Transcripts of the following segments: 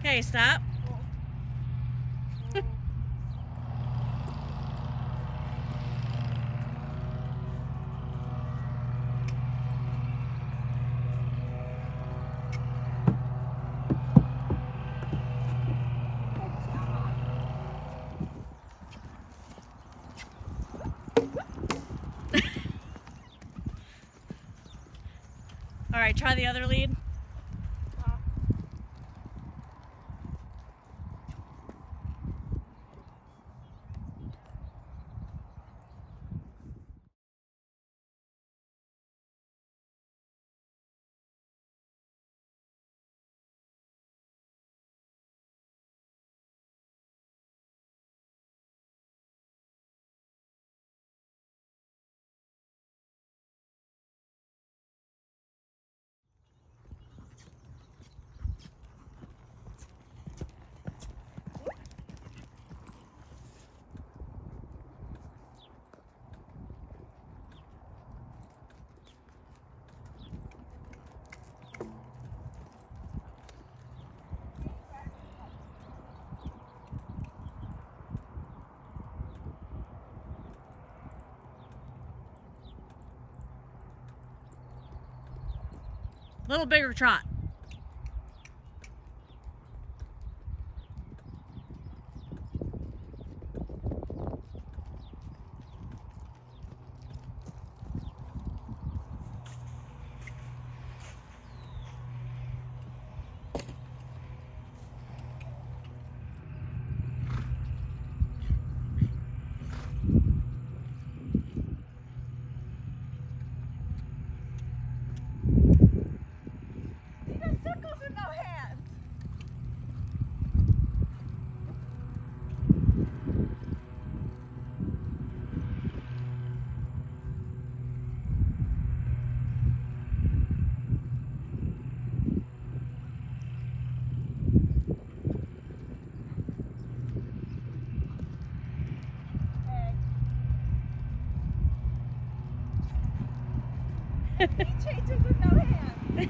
Okay, stop. All right, try the other lead. A little bigger trot. He changes with no hands.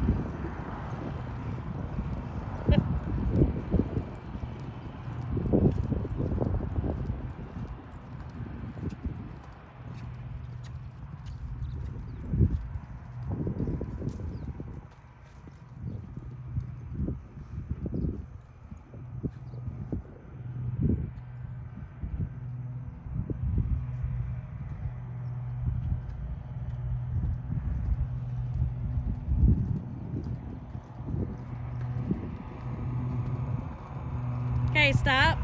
Okay, stop.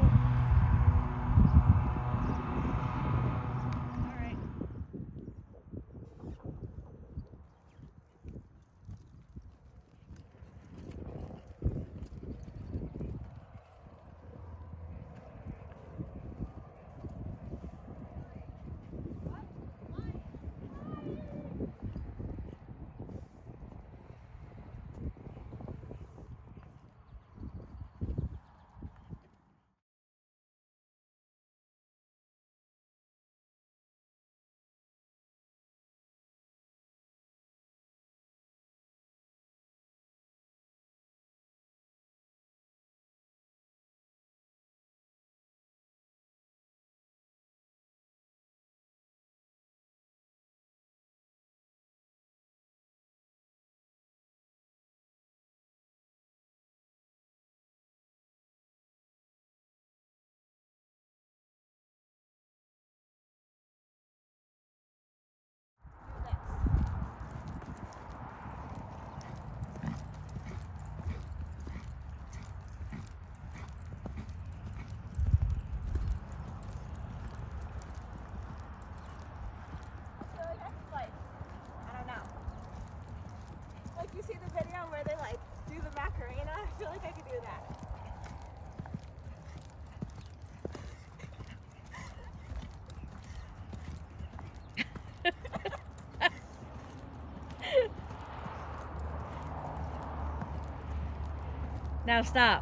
You see the video where they like do the Macarena? I feel like I could do that. Now stop.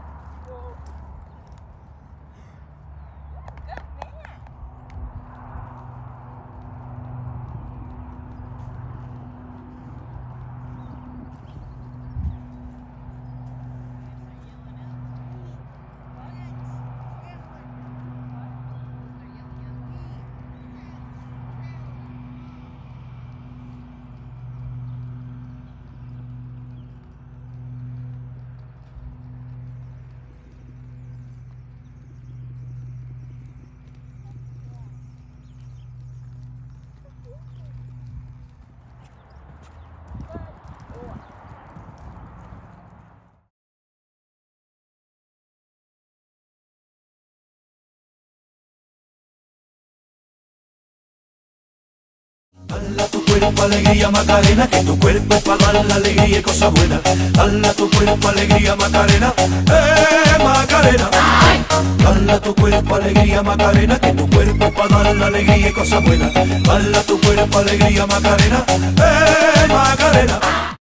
Dala tu cuerpo alegría Macarena, que tu cuerpo es para dar la alegría y cosas buenas. Dala tu cuerpo alegría Macarena, Macarena. Dala tu cuerpo alegría Macarena, que tu cuerpo es para dar la alegría y cosas buenas. Dala tu cuerpo alegría Macarena, Macarena.